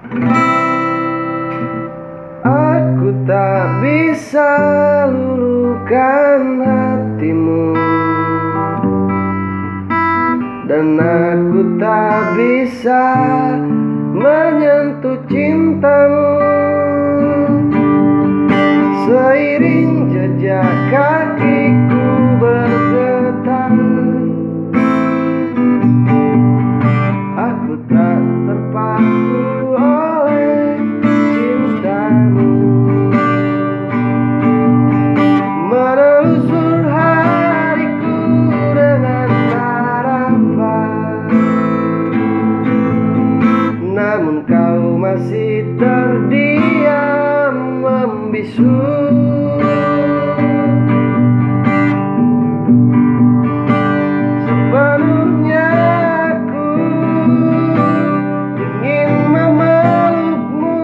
Aku tak bisa luluhkan hatimu, dan aku tak bisa menyentuh cintamu. Seiring jejak kakiku bergetar, aku tak terpaku oleh cintamu. Menelusur hariku dengan harapan, namun kau masih terdiam membisu. Sepenuhnya aku ingin memelukmu,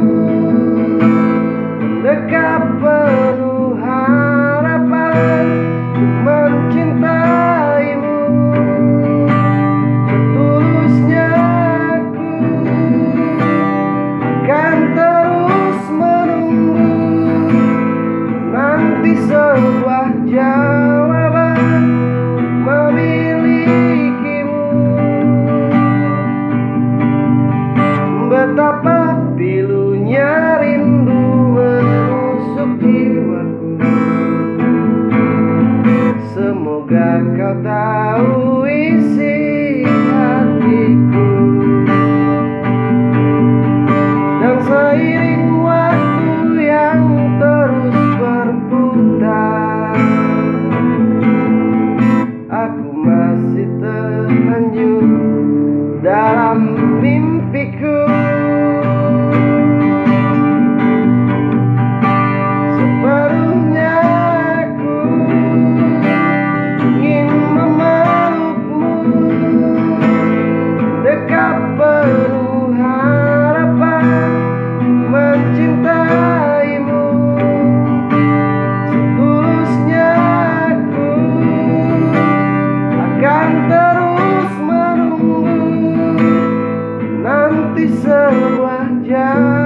mendekat penuh harapan untuk mencintaimu. Setulusnya aku akan terus menunggu, nanti sebuah jawaban memilikimu. Betapa pilunya rindu menusuk jiwaku. Semoga kau tahu isi hatiku. Dan seiring waktu yang terus berputar, aku masih terhanyut dalam mimpiku. Sepenuhnya aku ingin memelukmu, dekat penuh harapan mencintaimu. Setulusnya aku akan terus menunggu, nanti sebuah jalan